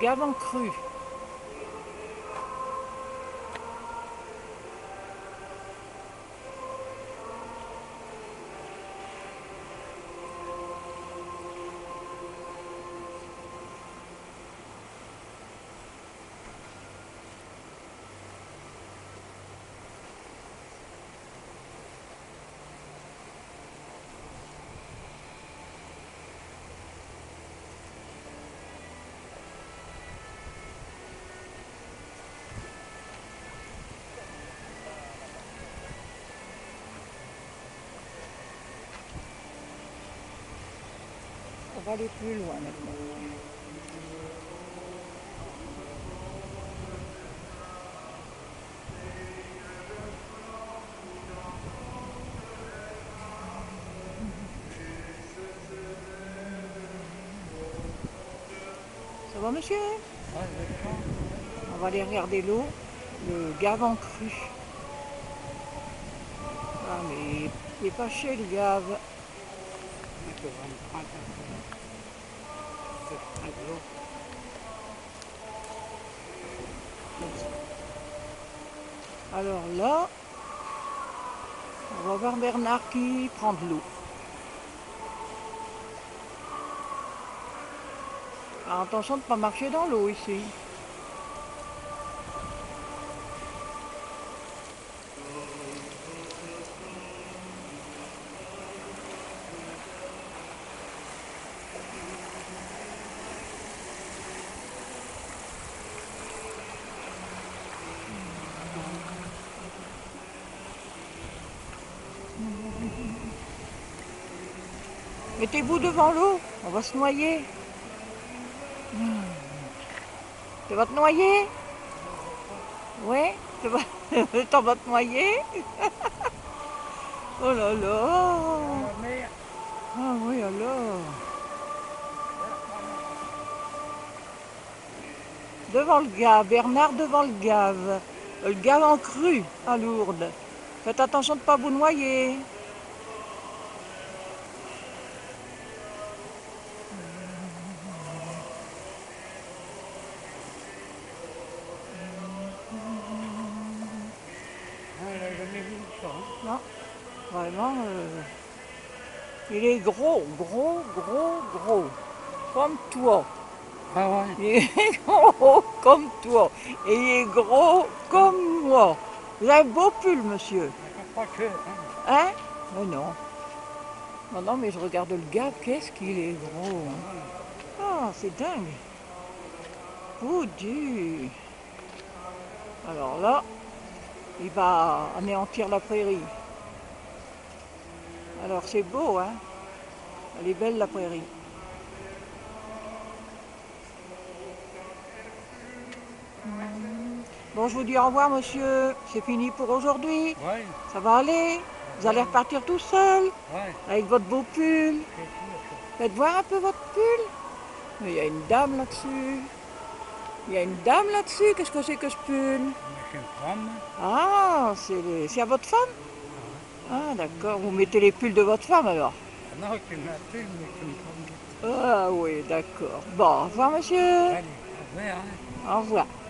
gave en cru. On va aller plus loin maintenant. Ça va, monsieur? On va aller regarder l'eau, le gave en cru. Ah, mais il n'est pas cher le gave. Alors là, on va voir Bernard qui prend de l'eau. Alors, attention de ne pas marcher dans l'eau ici. Mettez-vous devant l'eau, on va se noyer. Tu vas te noyer? Ouais, t'en vas te noyer? Oh là là! Ah oui alors! Devant le gave, Bernard devant le gave. Le gave en cru à Lourdes. Faites attention de ne pas vous noyer. Non, vraiment, il est gros, gros, gros, gros. Comme toi. Ah ouais. Il est gros comme toi. Et il est gros comme moi. Vous avez un beau pull, monsieur. Pas que. Hein? Mais non. Non, non, mais je regarde le gars, qu'est-ce qu'il est gros. Ah, c'est dingue. Dieu. Alors là, il va anéantir la prairie. Alors c'est beau, hein? Elle est belle la prairie. Bon, je vous dis au revoir, monsieur. C'est fini pour aujourd'hui. Ouais. Ça va aller? Vous allez repartir tout seul? Ouais. Avec votre beau pull? Faites voir un peu votre pull. Mais il y a une dame là-dessus. Il y a une dame là-dessus. Qu'est-ce que c'est que ce pull? C'est une femme. Ah, c'est à votre femme? Ah, d'accord. Vous mettez les pulls de votre femme alors? Non, c'est ma fille, mais c'est une femme. Ah oui, d'accord. Bon, au revoir, monsieur. Allez, au revoir. Au revoir.